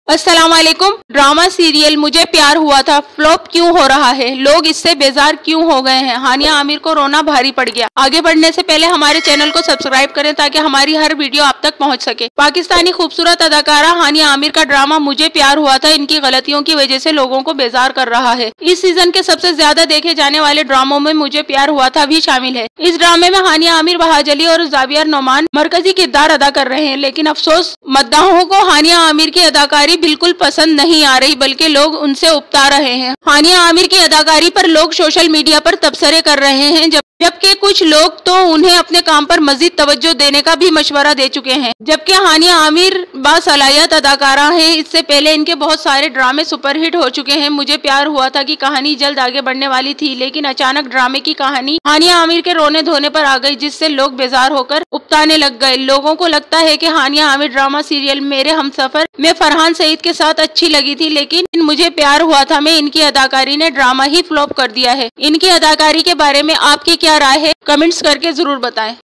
अस्सलाम वालेकुम। Drama serial मुझे प्यार हुआ था फ्लॉप क्यों हो रहा है? लोग इससे बेजार क्यों हो गए हैं? हानिया आमिर को रोना भारी पड़ गया। आगे बढ़ने से पहले हमारे चैनल को सब्सक्राइब करें ताकि हमारी हर वीडियो आप तक पहुंच सके। पाकिस्तानी खूबसूरत अदाकारा हानिया आमिर का ड्रामा मुझे प्यार हुआ था इनकी गलतियों की वजह से लोगों को बेजार कर रहा है। इस सीजन के सबसे ज्यादा देखे जाने वाले ड्रामों में मुझे प्यार हुआ था भी शामिल है। इस ड्रामे में हानिया आमिर, बहाज अली और जावियर नोमान मरकजी किरदार अदा कर रहे हैं, लेकिन अफसोस मद्दाहों को हानिया आमिर की अदाकारी बिल्कुल पसंद नहीं आ रही, बल्कि लोग उनसे उपता रहे हैं। हानिया आमिर की अदाकारी पर लोग सोशल मीडिया पर तबसरे कर रहे हैं, जबकि कुछ लोग तो उन्हें अपने काम पर मजीद तवज्जो देने का भी मशवरा दे चुके हैं। जबकि हानिया आमिर बासलाहियत अदाकारा हैं। इससे पहले इनके बहुत सारे ड्रामे सुपरहिट हो चुके हैं। मुझे प्यार हुआ था की कहानी जल्द आगे बढ़ने वाली थी, लेकिन अचानक ड्रामे की कहानी हानिया आमिर के रोने धोने पर आ गई, जिससे लोग बेजार होकर उपताने लग गए। लोगों को लगता है कि हानिया आमिर ड्रामा सीरियल मेरे हमसफर में फरहान सईद के साथ अच्छी लगी थी, लेकिन मुझे प्यार हुआ था में इनकी अदाकारी ने ड्रामा ही फ्लॉप कर दिया है। इनकी अदाकारी के बारे में आपकी क्या राय है? कमेंट्स करके जरूर बताएं।